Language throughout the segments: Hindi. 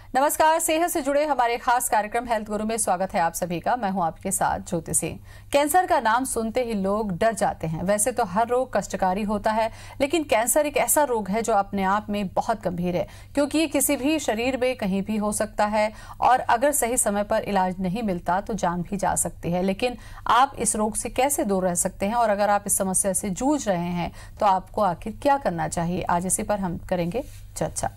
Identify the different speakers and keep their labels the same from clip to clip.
Speaker 1: नमस्कार, सेहत से जुड़े हमारे खास कार्यक्रम हेल्थ गुरु में स्वागत है आप सभी का। मैं हूं आपके साथ ज्योति सिंह। कैंसर का नाम सुनते ही लोग डर जाते हैं। वैसे तो हर रोग कष्टकारी होता है, लेकिन कैंसर एक ऐसा रोग है जो अपने आप में बहुत गंभीर है, क्योंकि ये किसी भी शरीर में कहीं भी हो सकता है और अगर सही समय पर इलाज नहीं मिलता तो जान भी जा सकती है। लेकिन आप इस रोग से कैसे दूर रह सकते हैं और अगर आप इस समस्या से जूझ रहे हैं तो आपको आखिर क्या करना चाहिए, आज इसी पर हम करेंगे चर्चा।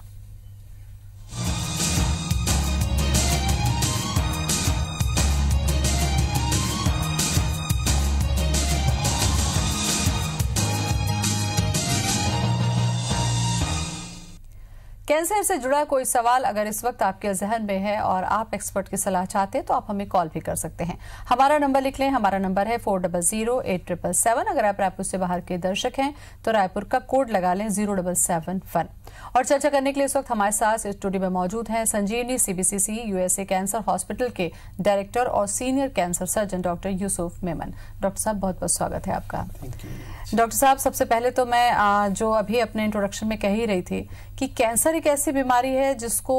Speaker 1: कैंसर से जुड़ा कोई सवाल अगर इस वक्त आपके जहन में है और आप एक्सपर्ट की सलाह चाहते हैं तो आप हमें कॉल भी कर सकते हैं। हमारा नंबर लिख लें। हमारा नंबर है 400877। अगर आप रायपुर से बाहर के दर्शक हैं तो रायपुर का कोड लगा लें 0771। और चर्चा करने के लिए इस वक्त हमारे साथ स्टूडियो में मौजूद हैं Sanjivani CBCC USA cancer hospital के डायरेक्टर और senior cancer surgeon doctor Yusuf Memon. Doctor साहब, बहुत बहुत स्वागत है आपका। डॉक्टर साहब, सबसे पहले तो मैं जो अभी अपने इंट्रोडक्शन में कह ही रही थी कि कैंसर एक ऐसी बीमारी है जिसको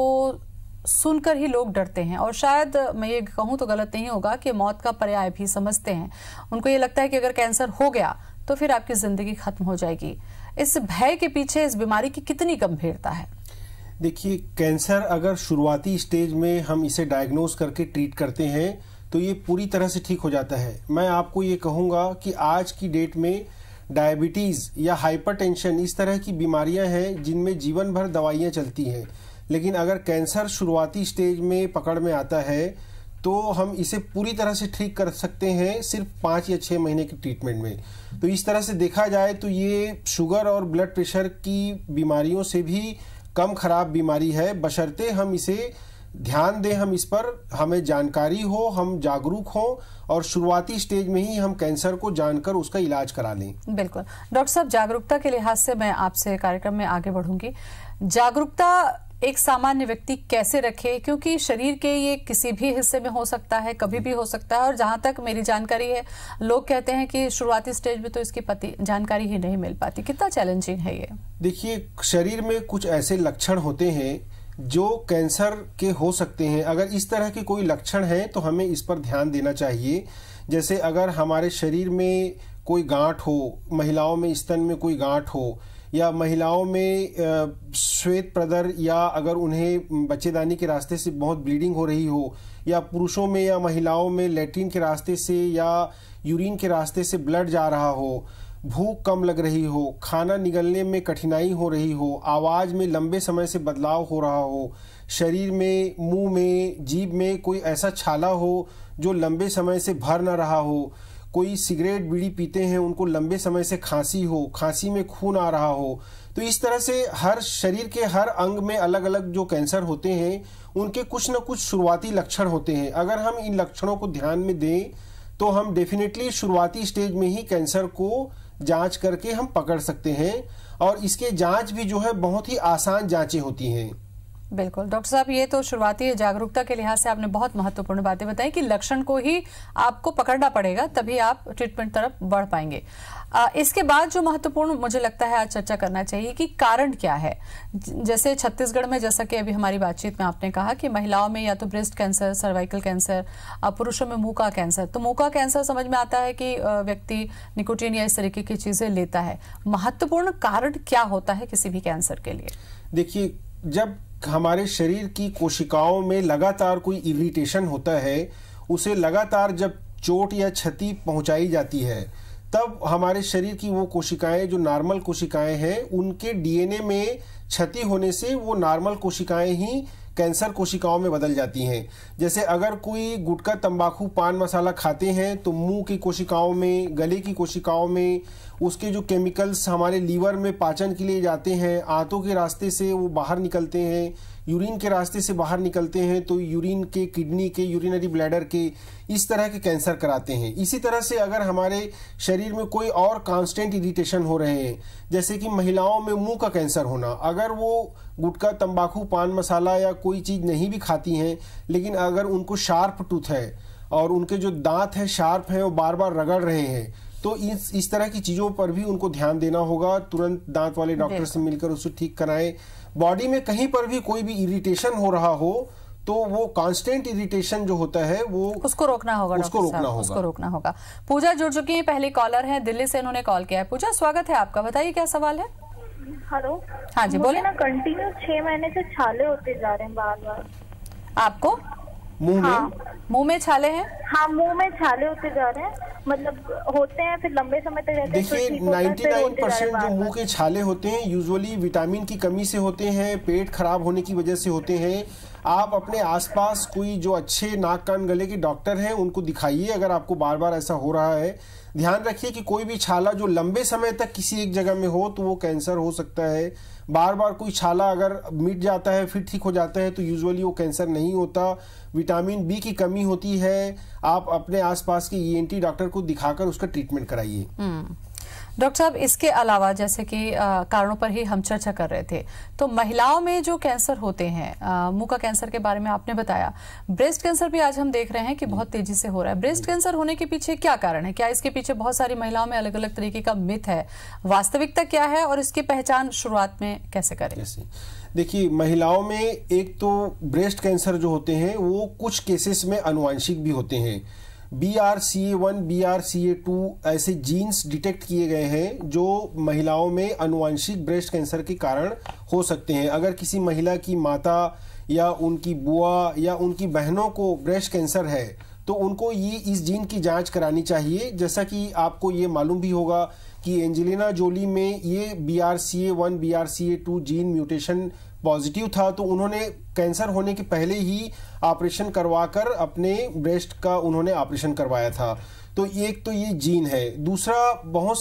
Speaker 1: सुनकर ही लोग डरते हैं और शायद मैं ये कहूँ तो गलत नहीं होगा कि मौत का पर्याय भी समझते हैं। उनको ये लगता है कि अगर कैंसर हो गया तो फिर आपकी जिंदगी खत्म हो जाएगी। इस भय के पीछे इस बीमारी की कितनी गंभीरता है?
Speaker 2: देखिए, कैंसर अगर शुरुआती स्टेज में हम इसे डायग्नोज करके ट्रीट करते हैं तो ये पूरी तरह से ठीक हो जाता है। मैं आपको ये कहूँगा कि आज की डेट में डायबिटीज़ या हाइपरटेंशन इस तरह की बीमारियां हैं जिनमें जीवन भर दवाइयां चलती हैं, लेकिन अगर कैंसर शुरुआती स्टेज में पकड़ में आता है तो हम इसे पूरी तरह से ठीक कर सकते हैं सिर्फ 5 या 6 महीने के ट्रीटमेंट में। तो इस तरह से देखा जाए तो ये शुगर और ब्लड प्रेशर की बीमारियों से भी कम खराब बीमारी है, बशर्ते हम इसे ध्यान दें, हम इस पर हमें जानकारी हो, हम जागरूक हो और शुरुआती स्टेज में ही हम कैंसर को जानकर उसका इलाज करा लें।
Speaker 1: बिल्कुल डॉक्टर साहब, जागरूकता के लिहाज से मैं आपसे कार्यक्रम में आगे बढ़ूंगी। जागरूकता एक सामान्य व्यक्ति कैसे रखे, क्योंकि शरीर के ये किसी भी हिस्से में हो सकता है, कभी भी हो सकता है और जहां तक मेरी जानकारी है लोग कहते हैं कि शुरुआती स्टेज में तो इसकी जानकारी ही नहीं मिल पाती। कितना चैलेंजिंग है ये?
Speaker 2: देखिए, शरीर में कुछ ऐसे लक्षण होते हैं जो कैंसर के हो सकते हैं। अगर इस तरह के कोई लक्षण हैं तो हमें इस पर ध्यान देना चाहिए। जैसे अगर हमारे शरीर में कोई गांठ हो, महिलाओं में स्तन में कोई गांठ हो, या महिलाओं में श्वेत प्रदर, या अगर उन्हें बच्चेदानी के रास्ते से बहुत ब्लीडिंग हो रही हो, या पुरुषों में या महिलाओं में लैट्रिन के रास्ते से या यूरिन के रास्ते से ब्लड जा रहा हो, भूख कम लग रही हो, खाना निगलने में कठिनाई हो रही हो, आवाज़ में लंबे समय से बदलाव हो रहा हो, शरीर में, मुंह में, जीभ में कोई ऐसा छाला हो जो लंबे समय से भर न रहा हो, कोई सिगरेट बीड़ी पीते हैं उनको लंबे समय से खांसी हो, खांसी में खून आ रहा हो, तो इस तरह से हर शरीर के हर अंग में अलग अलग जो कैंसर होते हैं उनके कुछ न कुछ शुरुआती लक्षण होते हैं। अगर हम इन लक्षणों को ध्यान में दें तो हम डेफिनेटली शुरुआती स्टेज में ही कैंसर को जांच करके हम पकड़ सकते हैं और इसके जांच भी जो है बहुत ही आसान जांचें होती हैं।
Speaker 1: बिल्कुल डॉक्टर साहब, ये तो शुरुआती जागरूकता के लिहाज से आपने बहुत महत्वपूर्ण बातें बताई कि लक्षण को ही आपको पकड़ना पड़ेगा, तभी आप ट्रीटमेंट तरफ बढ़ पाएंगे। इसके बाद जो महत्वपूर्ण मुझे लगता है आज चर्चा करना चाहिए कि कारण क्या है। जैसे छत्तीसगढ़ में, जैसा कि अभी हमारी बातचीत में आपने कहा कि महिलाओं में या तो ब्रेस्ट कैंसर, सर्वाइकल कैंसर, पुरुषों में मुंह का कैंसर। तो मुंह का कैंसर समझ में आता है कि व्यक्ति निकोटीन या इस तरीके की चीजें लेता है। महत्वपूर्ण कारण क्या होता है किसी भी कैंसर के लिए?
Speaker 2: देखिए, जब हमारे शरीर की कोशिकाओं में लगातार कोई इरिटेशन होता है, उसे लगातार जब चोट या क्षति पहुंचाई जाती है, तब हमारे शरीर की वो कोशिकाएं जो नॉर्मल कोशिकाएं हैं उनके DNA में क्षति होने से वो नॉर्मल कोशिकाएं ही कैंसर कोशिकाओं में बदल जाती हैं। जैसे अगर कोई गुटखा, तंबाकू, पान मसाला खाते हैं तो मुंह की कोशिकाओं में, गले की कोशिकाओं में उसके जो केमिकल्स हमारे लीवर में पाचन के लिए जाते हैं, आंतों के रास्ते से वो बाहर निकलते हैं, यूरिन के रास्ते से बाहर निकलते हैं, तो यूरिन के, किडनी के, यूरिनरी ब्लैडर के, इस तरह के कैंसर कराते हैं। इसी तरह से अगर हमारे शरीर में कोई और कांस्टेंट इरिटेशन हो रहे हैं, जैसे कि महिलाओं में मुंह का कैंसर होना, अगर वो गुटखा, तंबाकू, पान मसाला या कोई चीज़ नहीं भी खाती हैं, लेकिन अगर उनको शार्प टूथ है और उनके जो दांत हैं शार्प हैं, वो बार बार रगड़ रहे हैं, तो इस तरह की चीज़ों पर भी उनको ध्यान देना होगा। तुरंत दांत वाले डॉक्टर से मिलकर उसे ठीक कराएं। बॉडी में कहीं पर भी कोई भी इरिटेशन हो रहा हो तो वो कांस्टेंट इरिटेशन जो होता है वो
Speaker 1: उसको रोकना होगा, उसको रोकना होगा। पूजा जुड़ चुकी है, पहली कॉलर है, दिल्ली से इन्होंने कॉल किया है। पूजा, स्वागत है आपका, बताइए क्या सवाल है।
Speaker 3: हेलो।
Speaker 1: हाँ जी बोलिए।
Speaker 3: ना कंटिन्यू 6 महीने से छाले होते जा रहे हैं बार बार।
Speaker 1: आपको
Speaker 2: मुंह में?
Speaker 3: हाँ।
Speaker 1: मुंह में छाले हैं?
Speaker 3: हाँ, मुंह में छाले होते जा रहे हैं, मतलब होते हैं फिर लंबे समय तक रहते हैं।
Speaker 2: देखिए 99% जो मुंह के छाले होते हैं यूजुअली विटामिन की कमी से होते हैं, पेट खराब होने की वजह से होते हैं। आप अपने आसपास कोई जो अच्छे नाक कान गले के डॉक्टर हैं उनको दिखाइए अगर आपको बार बार ऐसा हो रहा है। ध्यान रखिए कि कोई भी छाला जो लंबे समय तक किसी एक जगह में हो तो वो कैंसर हो सकता है। बार बार कोई छाला अगर मिट जाता है फिर ठीक हो जाता है तो यूजुअली वो कैंसर नहीं होता। विटामिन बी की कमी होती है। आप अपने आसपास के ईएनटी डॉक्टर को दिखाकर उसका ट्रीटमेंट कराइए।
Speaker 1: डॉक्टर साहब, इसके अलावा जैसे कि कारणों पर ही हम चर्चा कर रहे थे, तो महिलाओं में जो कैंसर होते हैं, मुंह का कैंसर के बारे में आपने बताया, ब्रेस्ट कैंसर भी आज हम देख रहे हैं कि बहुत तेजी से हो रहा है। ब्रेस्ट कैंसर होने के पीछे क्या कारण है? क्या इसके पीछे बहुत सारी महिलाओं में अलग अलग तरीके का मिथ है? वास्तविकता क्या है और इसकी पहचान शुरुआत में कैसे करें?
Speaker 2: देखिए, महिलाओं में एक तो ब्रेस्ट कैंसर जो होते हैं वो कुछ केसेस में आनुवंशिक भी होते हैं। BRCA1, BRCA2 ऐसे जीन्स डिटेक्ट किए गए हैं जो महिलाओं में आनुवंशिक ब्रेस्ट कैंसर के कारण हो सकते हैं। अगर किसी महिला की माता या उनकी बुआ या उनकी बहनों को ब्रेस्ट कैंसर है तो उनको ये इस जीन की जांच करानी चाहिए। जैसा कि आपको ये मालूम भी होगा कि एंजेलिना जोली में ये BRCA1, BRCA2 gene mutation positive था, तो उन्होंने कैंसर होने के पहले ही ऑपरेशन करवाकर अपने ब्रेस्ट का उन्होंने ऑपरेशन करवाया था। तो एक तो ये जीन है। दूसरा, बहुत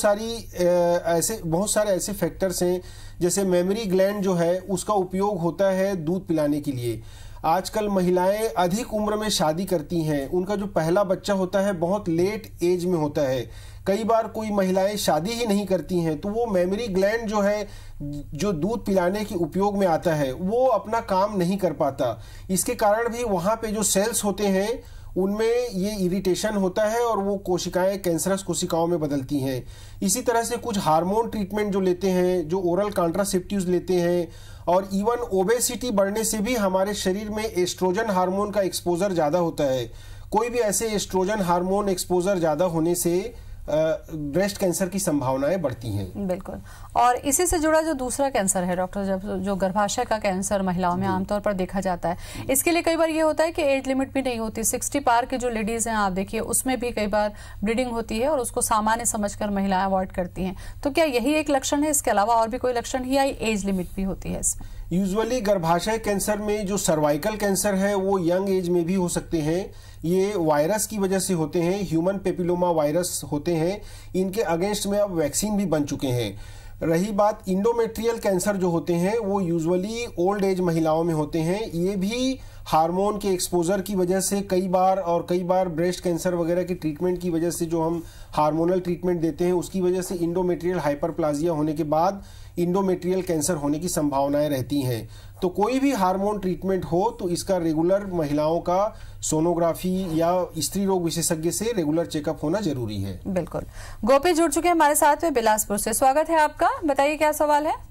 Speaker 2: सारे ऐसे फैक्टर्स हैं, जैसे मेमोरी ग्लैंड जो है उसका उपयोग होता है दूध पिलाने के लिए। आजकल महिलाएं अधिक उम्र में शादी करती हैं, उनका जो पहला बच्चा होता है बहुत लेट एज में होता है। कई बार कोई महिलाएं शादी ही नहीं करती हैं तो वो मेमोरी ग्लैंड जो है, जो दूध पिलाने के उपयोग में आता है, वो अपना काम नहीं कर पाता। इसके कारण भी वहाँ पे जो सेल्स होते हैं उनमें ये इरिटेशन होता है और वो कोशिकाएं कैंसरस कोशिकाओं में बदलती हैं। इसी तरह से कुछ हार्मोन ट्रीटमेंट जो लेते हैं, जो ओरल कॉन्ट्रासेप्टिव्स लेते हैं, और इवन ओबेसिटी बढ़ने से भी हमारे शरीर में एस्ट्रोजन हार्मोन का एक्सपोजर ज़्यादा होता है। कोई भी ऐसे एस्ट्रोजन हार्मोन एक्सपोजर ज़्यादा होने से ब्रेस्ट कैंसर की संभावनाएं बढ़ती हैं।
Speaker 1: बिल्कुल। और इसी से जुड़ा जो दूसरा कैंसर है डॉक्टर, जो गर्भाशय का कैंसर महिलाओं में आमतौर पर देखा जाता है, इसके लिए कई बार ये होता है कि एज लिमिट भी नहीं होती। 60 पार की जो लेडीज हैं आप देखिए, उसमें भी कई बार ब्लीडिंग होती है और उसको सामान्य समझकर महिलाएं अवॉइड करती हैं। तो क्या यही एक लक्षण है? इसके अलावा और भी कोई लक्षण है या एज लिमिट भी होती है इसमें?
Speaker 2: यूजुअली गर्भाशय कैंसर में जो सर्वाइकल कैंसर है वो यंग एज में भी हो सकते हैं। ये वायरस की वजह से होते हैं, ह्यूमन पेपिलोमा वायरस होते हैं। इनके अगेंस्ट में अब वैक्सीन भी बन चुके हैं। रही बात इंडोमेट्रियल कैंसर जो होते हैं वो यूजुअली ओल्ड एज महिलाओं में होते हैं। ये भी हार्मोन के एक्सपोजर की वजह से कई बार ब्रेस्ट कैंसर वगैरह की ट्रीटमेंट की वजह से, जो हम हार्मोनल ट्रीटमेंट देते हैं उसकी वजह से इंडोमेट्रियल हाइपरप्लाजिया होने के बाद इंडोमेट्रियल कैंसर होने की संभावनाएं रहती हैं। तो कोई भी हार्मोन ट्रीटमेंट हो तो इसका रेगुलर महिलाओं का सोनोग्राफी या स्त्री रोग विशेषज्ञ से रेगुलर चेकअप होना जरूरी है।
Speaker 1: बिल्कुल। गोपी जुड़ चुके हैं हमारे साथ में बिलासपुर से, स्वागत है आपका, बताइए क्या सवाल है।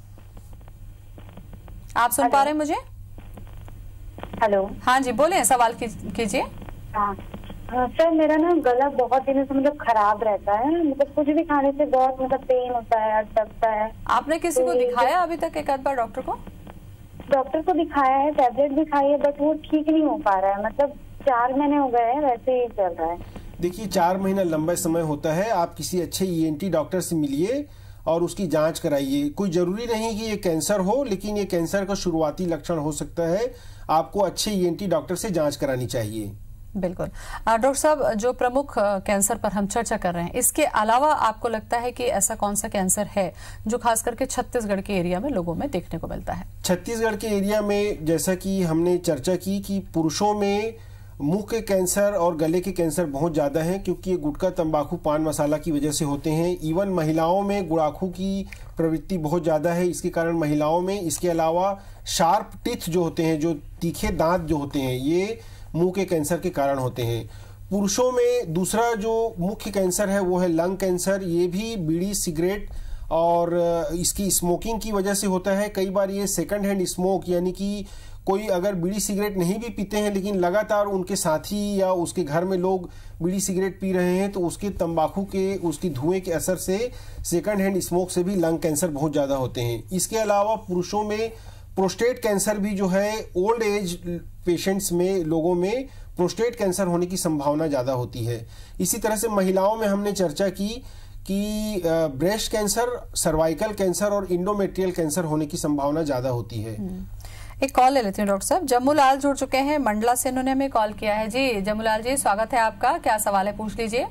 Speaker 1: आप सुन पा रहे हैं मुझे?
Speaker 3: हेलो।
Speaker 1: हाँ जी बोले, सवाल कीजिए।
Speaker 3: हाँ सर, मेरा ना गला बहुत दिनों से मतलब खराब रहता है, मतलब कुछ भी खाने से बहुत मतलब पेन होता है, अटकता है।
Speaker 1: आपने किसी को दिखाया अभी तक एक आध बार डॉक्टर को?
Speaker 3: डॉक्टर को दिखाया है, टैबलेट भी खाई है, बट वो ठीक नहीं हो पा रहा है। मतलब 4 महीने हो गए हैं, वैसे ही चल रहा है।
Speaker 2: देखिए, 4 महीना लंबा समय होता है। आप किसी अच्छे ईएनटी डॉक्टर से मिलिए और उसकी जांच कराइए। कोई जरूरी नहीं कि ये कैंसर हो, लेकिन ये कैंसर का शुरुआती लक्षण हो सकता है। आपको अच्छे ईएनटी डॉक्टर से जांच करानी चाहिए।
Speaker 1: बिल्कुल। डॉक्टर साहब, जो प्रमुख कैंसर पर हम चर्चा कर रहे हैं, इसके अलावा आपको लगता है कि ऐसा कौन सा कैंसर है जो खास करके छत्तीसगढ़ के एरिया में लोगों में देखने को मिलता है?
Speaker 2: छत्तीसगढ़ के एरिया में जैसा कि हमने चर्चा की कि पुरुषों में मुंह के कैंसर और गले के कैंसर बहुत ज़्यादा हैं, क्योंकि ये गुटखा, तंबाकू, पान मसाला की वजह से होते हैं। इवन महिलाओं में गुड़ाखू की प्रवृत्ति बहुत ज़्यादा है, इसके कारण महिलाओं में। इसके अलावा शार्प टीथ जो होते हैं, जो तीखे दांत जो होते हैं, ये मुंह के कैंसर के कारण होते हैं। पुरुषों में दूसरा जो मुख्य कैंसर है वो है लंग कैंसर। ये भी बीड़ी, सिगरेट और इसकी स्मोकिंग की वजह से होता है। कई बार ये सेकंड हैंड स्मोक, यानी कि कोई अगर बीड़ी सिगरेट नहीं भी पीते हैं लेकिन लगातार उनके साथी या उसके घर में लोग बीड़ी सिगरेट पी रहे हैं, तो उसके तंबाकू के, उसकी धुएं के असर से सेकंड हैंड स्मोक से भी लंग कैंसर बहुत ज़्यादा होते हैं। इसके अलावा पुरुषों में प्रोस्टेट कैंसर भी जो है, ओल्ड एज पेशेंट्स में, लोगों में प्रोस्टेट कैंसर होने की संभावना ज़्यादा होती है। इसी तरह से महिलाओं में हमने चर्चा की कि ब्रेस्ट कैंसर, सर्वाइकल कैंसर और इंडोमेट्रियल कैंसर होने की संभावना ज़्यादा होती है।
Speaker 1: एक कॉल ले लेती हूँ डॉक्टर साहब। जम्मूलाल जुड़ चुके हैं मंडला से, इन्होंने हमें कॉल किया है। जी जम्मूलाल जी, स्वागत है आपका, क्या सवाल है पूछ लीजिए।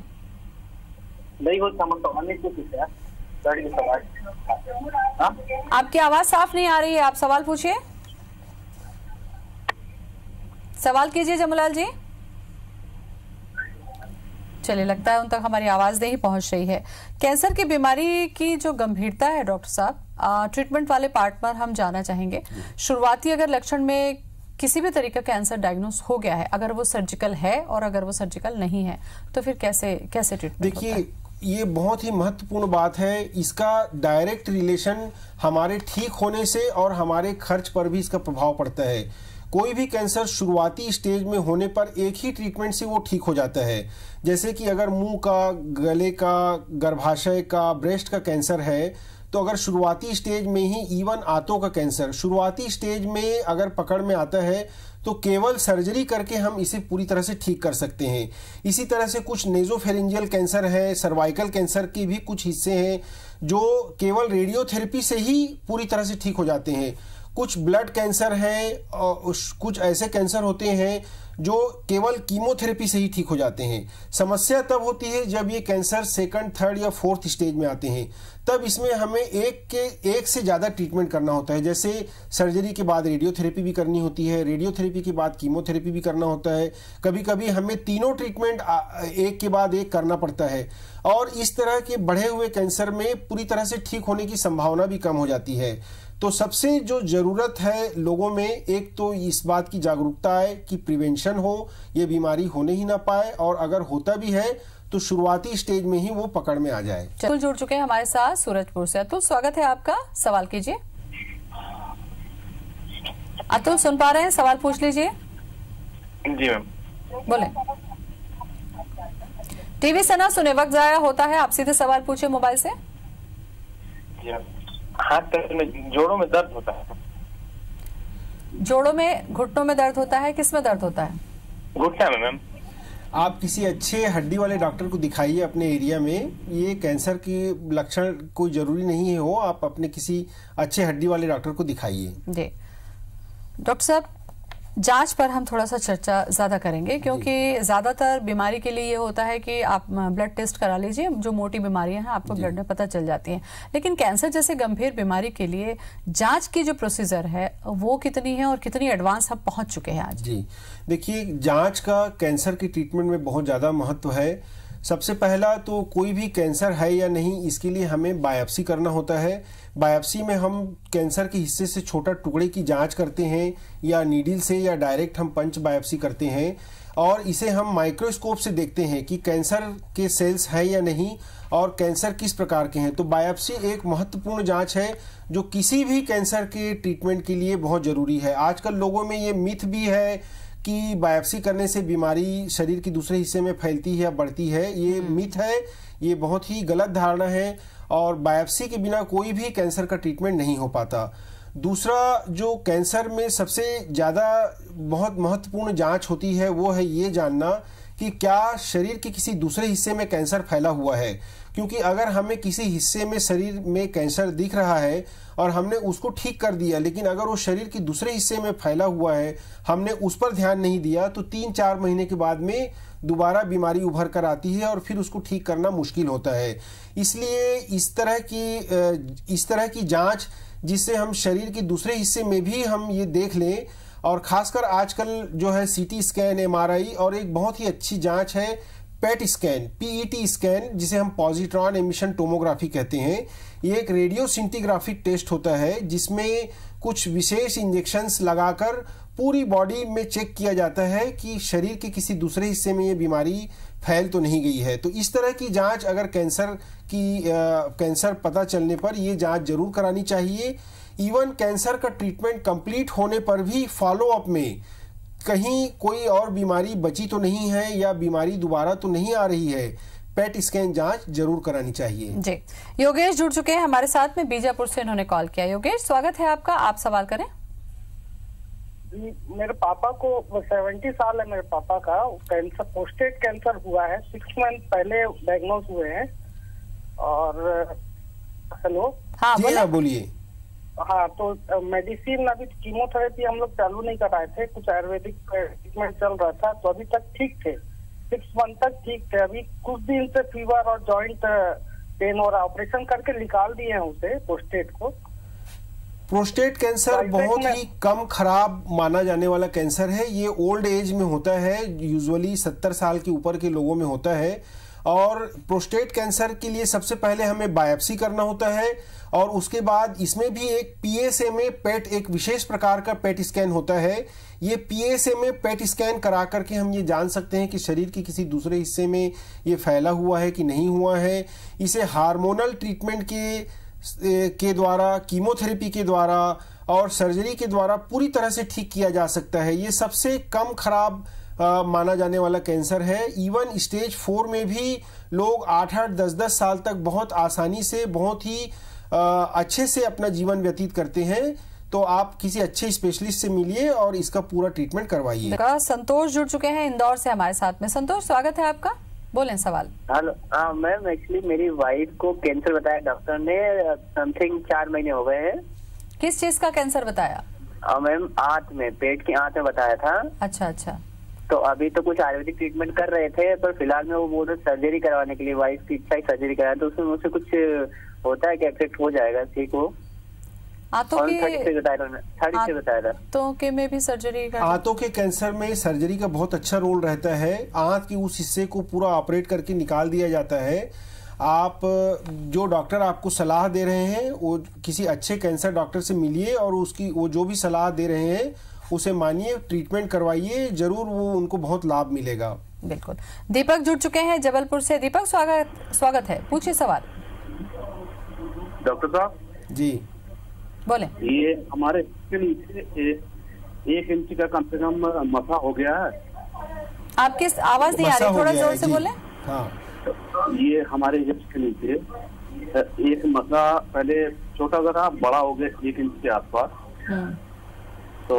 Speaker 1: आपकी आवाज साफ नहीं आ रही है, आप सवाल पूछिए, सवाल कीजिए जम्मूलाल जी। चलिए, लगता है उन तक हमारी आवाज नहीं पहुंच रही है। कैंसर की बीमारी की जो गंभीरता है डॉक्टर साहब, ट्रीटमेंट वाले पार्ट पर हम जाना चाहेंगे। शुरुआती अगर लक्षण में किसी भी तरीके का कैंसर डायग्नोस हो गया है, अगर वो सर्जिकल है और अगर वो सर्जिकल नहीं है, तो फिर कैसे ट्रीटमेंट?
Speaker 2: देखिए, ये बहुत ही महत्वपूर्ण बात है। इसका डायरेक्ट रिलेशन हमारे ठीक होने से और हमारे खर्च पर भी इसका प्रभाव पड़ता है। कोई भी कैंसर शुरुआती स्टेज में होने पर एक ही ट्रीटमेंट से वो ठीक हो जाता है। जैसे कि अगर मुंह का, गले का, गर्भाशय का, ब्रेस्ट का कैंसर है, तो अगर शुरुआती स्टेज में ही, इवन आंतों का कैंसर शुरुआती स्टेज में अगर पकड़ में आता है, तो केवल सर्जरी करके हम इसे पूरी तरह से ठीक कर सकते हैं। इसी तरह से कुछ नेजोफेरेंजियल कैंसर है, सर्वाइकल कैंसर के भी कुछ हिस्से हैं जो केवल रेडियोथेरेपी से ही पूरी तरह से ठीक हो जाते हैं। कुछ ब्लड कैंसर है और कुछ ऐसे कैंसर होते हैं जो केवल कीमोथेरेपी से ही ठीक हो जाते हैं। समस्या तब होती है जब ये कैंसर सेकंड, थर्ड या फोर्थ स्टेज में आते हैं, तब इसमें हमें एक से ज़्यादा ट्रीटमेंट करना होता है। जैसे सर्जरी के बाद रेडियोथेरेपी भी करनी होती है, रेडियोथेरेपी के बाद कीमोथेरेपी भी करना होता है, कभी कभी हमें तीनों ट्रीटमेंट एक के बाद एक करना पड़ता है। और इस तरह के बढ़े हुए कैंसर में पूरी तरह से ठीक होने की संभावना भी कम हो जाती है। तो सबसे जो जरूरत है लोगों में, एक तो इस बात की जागरूकता है कि प्रिवेंशन हो, ये बीमारी होने ही ना पाए, और अगर होता भी है तो शुरुआती स्टेज में ही वो पकड़ में आ जाए।
Speaker 1: अतुल जुड़ चुके हैं हमारे साथ सूरजपुर से। अतुल, स्वागत है आपका, सवाल कीजिए। अतुल सुन पा रहे हैं? सवाल पूछ लीजिए।
Speaker 4: जी मैम।
Speaker 1: बोले। टीवी से ना सुने, वक्त जाया होता है, आप सीधे सवाल पूछे मोबाइल से।
Speaker 4: जी मैम। हाथ पैर में, जोड़ों में दर्द होता है।
Speaker 1: जोड़ों में, घुटनों में दर्द होता है, किस में दर्द होता है?
Speaker 4: घुटना में मैम।
Speaker 2: आप किसी अच्छे हड्डी वाले डॉक्टर को दिखाइए अपने एरिया में। ये कैंसर की लक्षण कोई जरूरी नहीं हो, आप अपने किसी अच्छे हड्डी वाले डॉक्टर को दिखाइए।
Speaker 1: जी डॉक्टर साहब, जांच पर हम थोड़ा सा चर्चा ज्यादा करेंगे, क्योंकि ज्यादातर बीमारी के लिए ये होता है कि आप ब्लड टेस्ट करा लीजिए, जो मोटी बीमारियां हैं आपको ब्लड में पता चल जाती हैं। लेकिन कैंसर जैसे गंभीर बीमारी के लिए जांच की जो प्रोसीजर है वो कितनी है और कितनी एडवांस हम पहुंच चुके हैं आज? जी
Speaker 2: देखिए, जांच का कैंसर की ट्रीटमेंट में बहुत ज्यादा महत्व है। सबसे पहला तो कोई भी कैंसर है या नहीं, इसके लिए हमें बायोप्सी करना होता है। बायोप्सी में हम कैंसर के हिस्से से छोटा टुकड़े की जांच करते हैं, या नीडल से या डायरेक्ट हम पंच बायोप्सी करते हैं, और इसे हम माइक्रोस्कोप से देखते हैं कि कैंसर के सेल्स हैं या नहीं और कैंसर किस प्रकार के हैं। तो बायोप्सी एक महत्वपूर्ण जांच है जो किसी भी कैंसर के ट्रीटमेंट के लिए बहुत जरूरी है। आजकल लोगों में ये मिथ भी है कि बायोप्सी करने से बीमारी शरीर के दूसरे हिस्से में फैलती है या बढ़ती है। ये मिथ है, ये बहुत ही गलत धारणा है, और बायोप्सी के बिना कोई भी कैंसर का ट्रीटमेंट नहीं हो पाता। दूसरा, जो कैंसर में सबसे ज़्यादा बहुत महत्वपूर्ण जांच होती है वो है ये जानना कि क्या शरीर के किसी दूसरे हिस्से में कैंसर फैला हुआ है। क्योंकि अगर हमें किसी हिस्से में शरीर में कैंसर दिख रहा है और हमने उसको ठीक कर दिया, लेकिन अगर वो शरीर के दूसरे हिस्से में फैला हुआ है, हमने उस पर ध्यान नहीं दिया, तो 3-4 महीने के बाद में दोबारा बीमारी उभर कर आती है और फिर उसको ठीक करना मुश्किल होता है। इसलिए इस तरह की जांच, जिससे हम शरीर के दूसरे हिस्से में भी हम ये देख लें, और खासकर आजकल जो है सीटी स्कैन, एमआरआई, और एक बहुत ही अच्छी जांच है पेट स्कैन, पीईटी स्कैन, जिसे हम पॉजिट्रॉन एमिशन टोमोग्राफी कहते हैं। ये एक रेडियो सिंटिग्राफिक टेस्ट होता है जिसमें कुछ विशेष इंजेक्शंस लगाकर पूरी बॉडी में चेक किया जाता है कि शरीर के किसी दूसरे हिस्से में ये बीमारी फैल तो नहीं गई है। तो इस तरह की जांच अगर कैंसर पता चलने पर ये जांच जरूर करानी चाहिए। इवन कैंसर का ट्रीटमेंट कंप्लीट होने पर भी फॉलो अप में कहीं कोई और बीमारी बची तो नहीं है या बीमारी दोबारा तो नहीं आ रही है, पेट स्कैन जांच जरूर करानी चाहिए। जी,
Speaker 1: योगेश जुड़ चुके हैं हमारे साथ में, बीजापुर से इन्होंने कॉल किया। योगेश, स्वागत है आपका, आप सवाल करें।
Speaker 5: मेरे पापा को 70 साल है, मेरे पापा का कैंसर, प्रोस्टेट कैंसर हुआ है, 6 मंथ पहले डायग्नोज हुए हैं। और हेलो,
Speaker 1: हाँ
Speaker 2: बोलिए।
Speaker 5: हाँ, तो मेडिसिन अभी कीमोथेरेपी हम लोग चालू नहीं कर रहे थे, कुछ आयुर्वेदिक ट्रीटमेंट चल रहा था, तो अभी तक ठीक थे, 6 मंथ तक ठीक थे। अभी कुछ दिन से फीवर और जॉइंट पेन हो रहा, ऑपरेशन करके निकाल दिए हैं उसे, प्रोस्टेट को।
Speaker 2: प्रोस्टेट कैंसर बहुत ही कम खराब माना जाने वाला कैंसर है। ये ओल्ड एज में होता है, यूजुअली 70 साल के ऊपर के लोगों में होता है। और प्रोस्टेट कैंसर के लिए सबसे पहले हमें बायोप्सी करना होता है और उसके बाद इसमें भी एक PSMA पेट, एक विशेष प्रकार का पेट स्कैन होता है। ये PSMA पेट स्कैन करा करके हम ये जान सकते हैं कि शरीर के किसी दूसरे हिस्से में ये फैला हुआ है कि नहीं हुआ है। इसे हार्मोनल ट्रीटमेंट के द्वारा, कीमोथेरेपी के द्वारा और सर्जरी के द्वारा पूरी तरह से ठीक किया जा सकता है। ये सबसे कम खराब माना जाने वाला कैंसर है। इवन स्टेज 4 में भी लोग 8-8, 10-10 साल तक बहुत आसानी से, बहुत ही अच्छे से अपना जीवन व्यतीत करते हैं। तो आप किसी अच्छे स्पेशलिस्ट से मिलिए और इसका पूरा ट्रीटमेंट करवाइए।
Speaker 1: संतोष जुड़ चुके हैं इंदौर से हमारे साथ में। संतोष, स्वागत है आपका, बोलें सवाल।
Speaker 6: हेलो, मैम, एक्चुअली मेरी वाइफ को कैंसर बताया डॉक्टर ने, समथिंग 4 महीने हो गए हैं।
Speaker 1: किस चीज का कैंसर बताया?
Speaker 6: मैम, आंत में, पेट की आंत में बताया था।
Speaker 1: अच्छा।
Speaker 6: तो अभी तो कुछ आयुर्वेदिक ट्रीटमेंट कर रहे थे, पर फिलहाल में वो बोल रहे सर्जरी करवाने के लिए, वाइफ की इच्छा है सर्जरी कराए, तो उसमें मुझसे कुछ होता है कि इफेक्ट हो जाएगा ठीक हो?
Speaker 1: आंतों के
Speaker 6: बताया था।
Speaker 1: आंतों के में भी सर्जरी का,
Speaker 2: आंतों के कैंसर में सर्जरी का बहुत अच्छा रोल रहता है। आंत की उस हिस्से को पूरा ऑपरेट करके निकाल दिया जाता है। आप जो डॉक्टर आपको सलाह दे रहे हैं वो किसी अच्छे कैंसर डॉक्टर से मिलिए और उसकी वो जो भी सलाह दे रहे हैं उसे मानिए, ट्रीटमेंट करवाइए, जरूर वो उनको बहुत लाभ मिलेगा।
Speaker 1: बिल्कुल। दीपक जुड़ चुके हैं जबलपुर से। दीपक, स्वागत है, पूछिए सवाल।
Speaker 7: डॉक्टर साहब
Speaker 2: जी
Speaker 1: बोले।
Speaker 7: ये हमारे के नीचे 1 इंच का कम से कम मसा हो गया है।
Speaker 1: आपकी आवाज नहीं आ रही, थोड़ा जोर से बोले।
Speaker 2: हाँ,
Speaker 7: ये हमारे हिप्स के नीचे एक मसा पहले छोटा सा था, बड़ा हो गया 1 इंच के आसपास। तो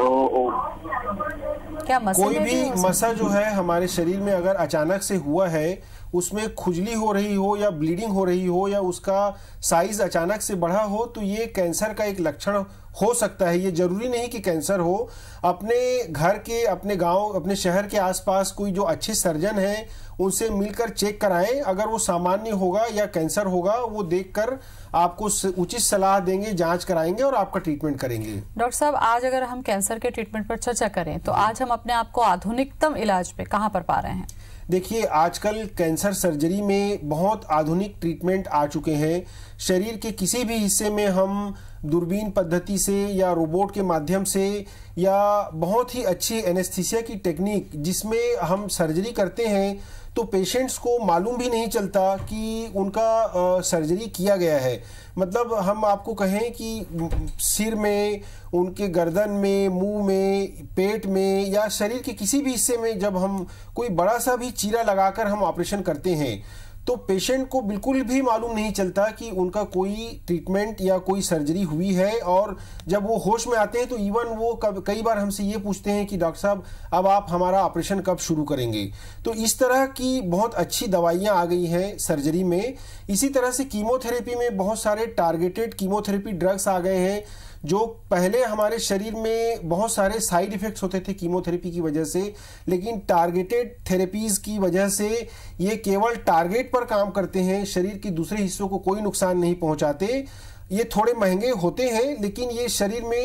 Speaker 1: क्या
Speaker 2: कोई भी मसा जो है हमारे शरीर में अगर अचानक से हुआ है, उसमें खुजली हो रही हो या ब्लीडिंग हो रही हो या उसका साइज अचानक से बढ़ा हो, तो ये कैंसर का एक लक्षण हो सकता है। ये जरूरी नहीं कि कैंसर हो। अपने घर के, अपने गांव, अपने शहर के आसपास कोई जो अच्छे सर्जन हैं उनसे मिलकर चेक कराएं। अगर वो सामान्य होगा या कैंसर होगा, वो देखकर आपको उचित सलाह देंगे, जांच कराएंगे और आपका ट्रीटमेंट करेंगे।
Speaker 1: डॉक्टर साहब, आज अगर हम कैंसर के ट्रीटमेंट पर चर्चा करें तो आज हम अपने आप को आधुनिकतम इलाज पे कहां पर पा रहे हैं?
Speaker 2: देखिए, आजकल कैंसर सर्जरी में बहुत आधुनिक ट्रीटमेंट आ चुके हैं। शरीर के किसी भी हिस्से में हम दूरबीन पद्धति से या रोबोट के माध्यम से या बहुत ही अच्छी एनेस्थीसिया की टेक्निक जिसमें हम सर्जरी करते हैं, तो पेशेंट्स को मालूम भी नहीं चलता कि उनका सर्जरी किया गया है। मतलब हम आपको कहें कि सिर में, उनके गर्दन में, मुंह में, पेट में या शरीर के किसी भी हिस्से में जब हम कोई बड़ा सा भी चीरा लगाकर हम ऑपरेशन करते हैं, तो पेशेंट को बिल्कुल भी मालूम नहीं चलता कि उनका कोई ट्रीटमेंट या कोई सर्जरी हुई है। और जब वो होश में आते हैं तो इवन वो कई बार हमसे ये पूछते हैं कि डॉक्टर साहब, अब आप हमारा ऑपरेशन कब शुरू करेंगे? तो इस तरह की बहुत अच्छी दवाइयाँ आ गई हैं सर्जरी में। इसी तरह से कीमोथेरेपी में बहुत सारे टारगेटेड कीमोथेरेपी ड्रग्स आ गए हैं, जो पहले हमारे शरीर में बहुत सारे साइड इफेक्ट्स होते थे कीमोथेरेपी की वजह से, लेकिन टारगेटेड थेरेपीज की वजह से ये केवल टारगेट पर काम करते हैं, शरीर के दूसरे हिस्सों को कोई नुकसान नहीं पहुंचाते। ये थोड़े महंगे होते हैं, लेकिन ये शरीर में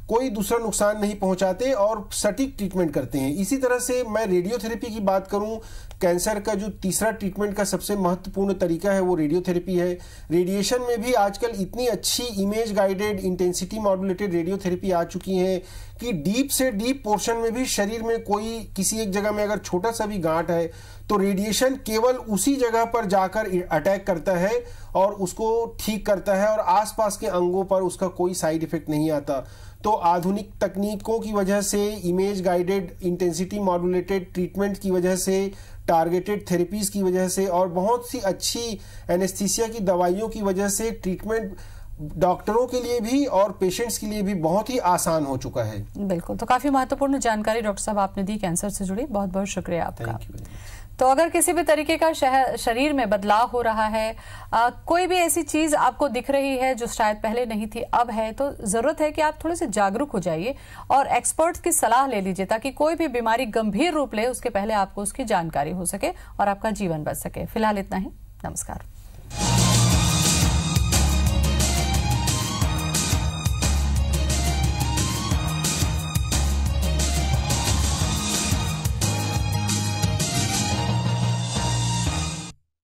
Speaker 2: कोई दूसरा नुकसान नहीं पहुंचाते और सटीक ट्रीटमेंट करते हैं। इसी तरह से मैं रेडियोथेरेपी की बात करूं, कैंसर का जो तीसरा ट्रीटमेंट का सबसे महत्वपूर्ण तरीका है वो रेडियोथेरेपी है। रेडिएशन में भी आजकल इतनी अच्छी image guided intensity modulated radiotherapy आ चुकी है कि डीप से डीप पोर्शन में भी शरीर में कोई किसी एक जगह में अगर छोटा सा भी गांठ है तो रेडिएशन केवल उसी जगह पर जाकर अटैक करता है और उसको ठीक करता है और आसपास के अंगों पर उसका कोई साइड इफेक्ट नहीं आता। तो आधुनिक तकनीकों की वजह से, image guided intensity modulated treatment की वजह से, टारगेटेड थेरेपीज की वजह से और बहुत सी अच्छी एनेस्थीसिया की दवाइयों की वजह से ट्रीटमेंट डॉक्टरों के लिए भी और पेशेंट्स के लिए भी बहुत ही आसान हो चुका है।
Speaker 1: बिल्कुल, तो काफी महत्वपूर्ण जानकारी डॉक्टर साहब आपने दी कैंसर से जुड़ी, बहुत बहुत शुक्रिया आपका। तो अगर किसी भी तरीके का शरीर में बदलाव हो रहा है, कोई भी ऐसी चीज आपको दिख रही है जो शायद पहले नहीं थी अब है, तो जरूरत है कि आप थोड़े से जागरूक हो जाइए और एक्सपर्ट्स की सलाह ले लीजिए ताकि कोई भी बीमारी गंभीर रूप ले उसके पहले आपको उसकी जानकारी हो सके और आपका जीवन बच सके। फिलहाल इतना ही, नमस्कार।